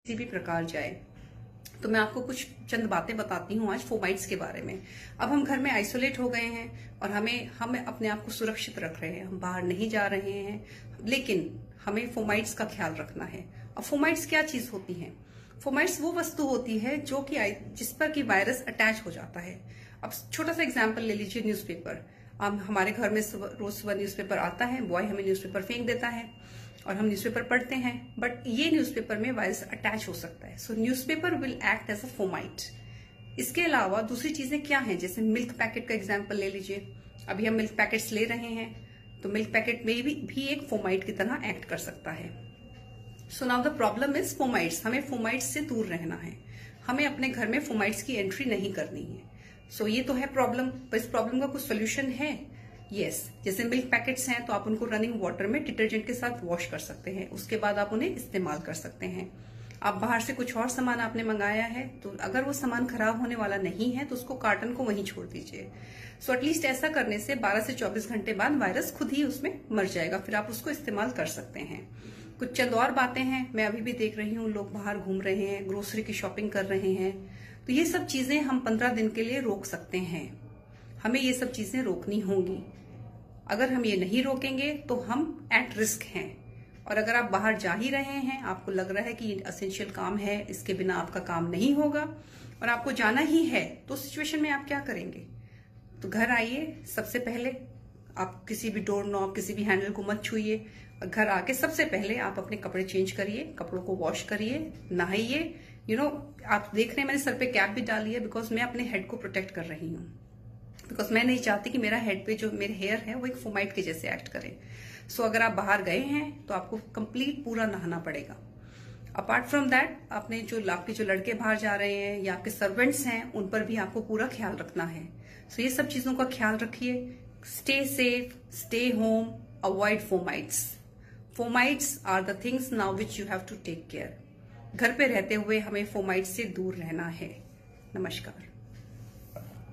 किसी भी प्रकार जाए। तो मैं आपको कुछ चंद बातें बताती हूँ आज फोमाइट्स के बारे में। अब हम घर में आइसोलेट हो गए हैं और हम अपने आप को सुरक्षित रख रहे हैं, हम बाहर नहीं जा रहे हैं, लेकिन हमें फोमाइट्स का ख्याल रखना है। अब फोमाइट्स क्या चीज होती है? फोमाइट्स वो वस्तु होती है जो कि जिस पर कि वायरस अटैच हो जाता है। अब छोटा सा एग्जाम्पल ले लीजिए, न्यूज़पेपर। हमारे घर में रोज सुबह न्यूज़पेपर आता है, बॉय हमें न्यूज़पेपर फेंक देता है और हम न्यूज़पेपर पढ़ते हैं, बट ये न्यूज़पेपर में वायरस अटैच हो सकता है। So newspaper will act as a fomite. इसके अलावा दूसरी चीजें क्या हैं, जैसे मिल्क पैकेट का एग्जाम्पल ले लीजिए। अभी हम मिल्क पैकेट्स ले रहे हैं तो मिल्क पैकेट में भी एक फोमाइट की तरह एक्ट कर सकता है। So now the problem is fomites. हमें फोमाइट्स से दूर रहना है, हमें अपने घर में फोमाइट्स की एंट्री नहीं करनी है। सो ये तो है प्रॉब्लम, पर इस प्रॉब्लम का कुछ सोल्यूशन है। यस, जैसे मिल्क पैकेट्स हैं तो आप उनको रनिंग वाटर में डिटर्जेंट के साथ वॉश कर सकते हैं, उसके बाद आप उन्हें इस्तेमाल कर सकते हैं। आप बाहर से कुछ और सामान आपने मंगाया है तो अगर वो सामान खराब होने वाला नहीं है तो उसको कार्टन को वहीं छोड़ दीजिए। सो एटलीस्ट ऐसा करने से 12 से 24 घंटे बाद वायरस खुद ही उसमें मर जाएगा, फिर आप उसको इस्तेमाल कर सकते हैं। कुछ चंद और बातें हैं, मैं अभी भी देख रही हूँ लोग बाहर घूम रहे हैं, ग्रोसरी की शॉपिंग कर रहे हैं, तो ये सब चीजें हम 15 दिन के लिए रोक सकते हैं। हमें ये सब चीजें रोकनी होंगी। अगर हम ये नहीं रोकेंगे तो हम एट रिस्क हैं। और अगर आप बाहर जा ही रहे हैं, आपको लग रहा है कि ये एसेंशियल काम है, इसके बिना आपका काम नहीं होगा और आपको जाना ही है, तो सिचुएशन में आप क्या करेंगे? तो घर आइए, सबसे पहले आप किसी भी डोर नॉब, किसी भी हैंडल को मत छूइए। घर आके सबसे पहले आप अपने कपड़े चेंज करिए, कपड़ों को वॉश करिए, नहाइए। आप देख रहे हैं मैंने सर पे कैप भी डाली है, बिकॉज मैं अपने हेड को प्रोटेक्ट कर रही हूँ, बिकॉज मैं नहीं चाहती कि मेरा हेड पे जो मेरे हेयर है वो एक फोमाइट के जैसे एक्ट करे। सो अगर आप बाहर गए हैं तो आपको कंप्लीट पूरा नहाना पड़ेगा। अपार्ट फ्रॉम दैट, आपके जो लड़के बाहर जा रहे हैं या आपके सर्वेंट्स हैं, उन पर भी आपको पूरा ख्याल रखना है। सो ये सब चीजों का ख्याल रखिए। Stay safe, stay home, avoid fomites. Fomites are the things now which you have to take care. घर पे रहते हुए हमें फोमाइट्स से दूर रहना है। नमस्कार।